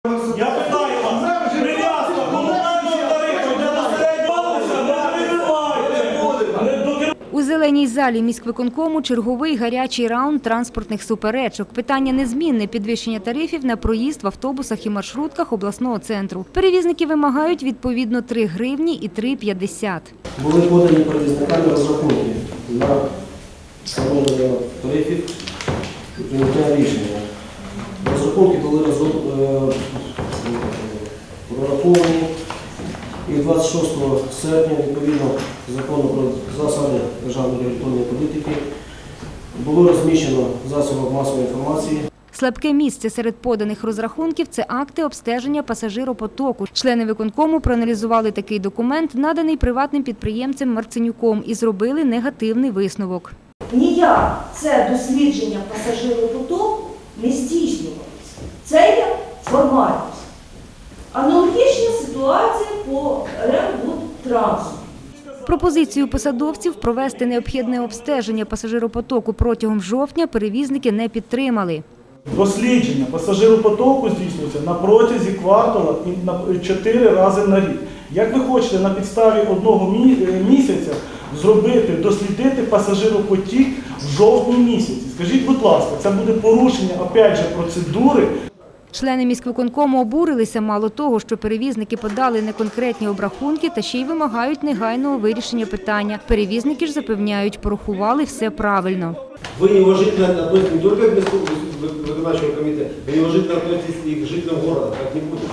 Я питаю вас, прив'язка комунального тарифу для населення не перебивайте. У зеленій залі міськвиконкому черговий гарячий раунд транспортних суперечок. Питання незмінне – підвищення тарифів на проїзд в автобусах і маршрутках обласного центру. Перевізники вимагають відповідно 3 гривні і 3,50. Були подані перевізниками розрахунки на встановлення тарифів і прийняття рішення. Розрахунки були прораховані і 26 серпня, відповідно закону про засади державної електронної політики, було розміщено в засобах масової інформації. Слабке місце серед поданих розрахунків – це акти обстеження пасажиропотоку. Члени виконкому проаналізували такий документ, наданий приватним підприємцем Марценюком, і зробили негативний висновок. Ніяк це дослідження пасажиропотоку не здійснювалося. Це є формальність. Аналогічна ситуація по рембудтрансу. Пропозицію посадовців провести необхідне обстеження пасажиропотоку протягом жовтня перевізники не підтримали. Дослідження пасажиропотоку здійснюється на протязі квартала і на 4 рази на рік. Як ви хочете на підставі одного місяця дослідити пасажиропотік в жовтні місяці? Скажіть, будь ласка, це буде порушення, опять же, процедури. Члени міськвиконкому обурилися мало того, що перевізники подали неконкретні обрахунки, та ще й вимагають негайного вирішення питання. Перевізники ж запевняють, порахували все правильно. Вы неуважительно относитесь не только к выполнительному комитету, вы неуважительно относитесь и к жителям города, как не будет.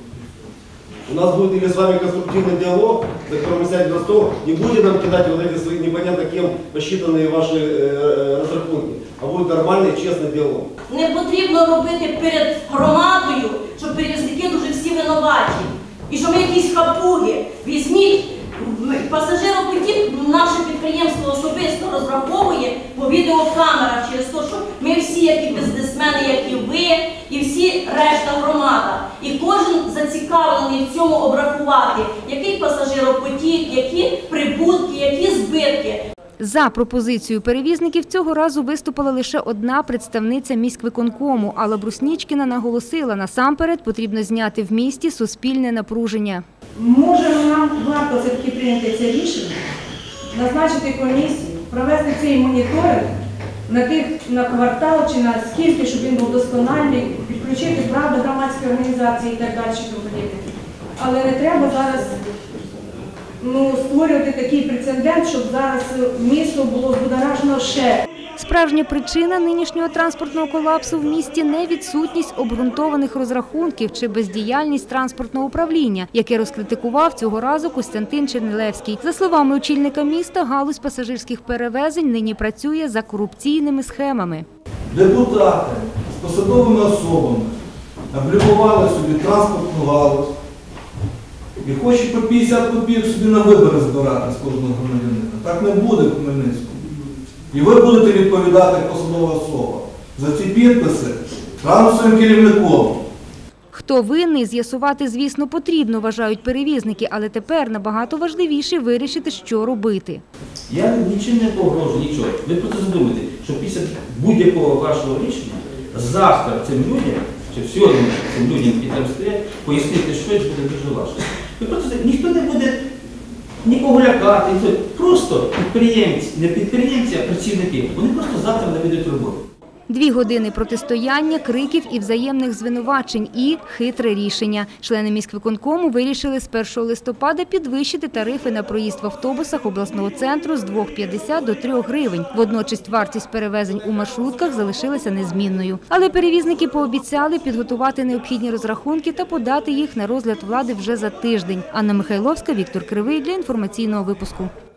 У нас будет или с вами конструктивный диалог, за которым мы сядем на стол, не будете нам кидать вот эти свои непонятно кем посчитанные ваши разрахунки, а будет нормальный, честный диалог. Не потрібно робити перед громадою, що перевізники дуже всі винуваті. І що ми якісь хапуги. Візьміть, пасажиропотік наше підприємство особисто розраховує по відеокамерах через те, що ми всі, як і бізнесмени, як і ви, і всі решта громада. І кожен зацікавлений в цьому обрахувати, який пасажиропотік, які прибутки, які збитки. За пропозицією перевізників цього разу виступила лише одна представниця міськвиконкому. Алла Бруснічкіна наголосила, насамперед потрібно зняти в місті суспільне напруження. Може, нам варто все-таки прийняти це рішення, назначити комісію, провести цей моніторинг на квартал чи на скільки, щоб він був доскональний, підключити правду громадські організації і так далі. Але не треба зараз створювати такий прецедент, щоб зараз місто було збудоражено ще. Справжня причина нинішнього транспортного колапсу в місті – не відсутність обґрунтованих розрахунків чи бездіяльність транспортного управління, яке розкритикував цього разу Костянтин Чернилевський. За словами очільника міста, галузь пасажирських перевезень нині працює за корупційними схемами. Депутати з посадовими особами облюбували собі транспортну галузь і хочуть по 50 копійок собі на вибори збирати з кожного громадянина. Так не буде в Хмельницькому. І ви будете відповідати як посадова особа за ці підписи разом з своїм керівником. Хто винний, з'ясувати, звісно, потрібно, вважають перевізники, але тепер набагато важливіше вирішити, що робити. Я нічим не погрожую, нічого. Ви просто задумайте, що після будь-якого вашого рішення завтра цим людям, чи сьогодні цим людям, які там стоять, пояснити щось буде дуже важко. Ви просто, ніхто не буде нікого лякати, просто підприємці, не підприємці, а працівники, вони просто завтра не ведуть роботу. 2 години протистояння, криків і взаємних звинувачень і хитре рішення. Члени міськвиконкому вирішили з 1 листопада підвищити тарифи на проїзд в автобусах обласного центру з 2,50 до 3 гривень. Водночас вартість перевезень у маршрутках залишилася незмінною. Але перевізники пообіцяли підготувати необхідні розрахунки та подати їх на розгляд влади вже за тиждень. Анна Михайловська, Віктор Кривий для інформаційного випуску.